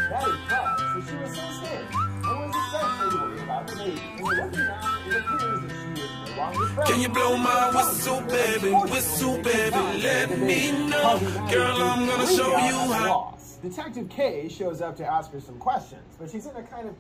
very proud, so she was so scared. And was especially worried about the baby. And looking now, it appears that she is no longer pregnant. Can you blow my whistle, baby? Whistle, baby, let me know. Girl, I'm gonna show you how. Detective K shows up to ask her some questions, but she's in a kind of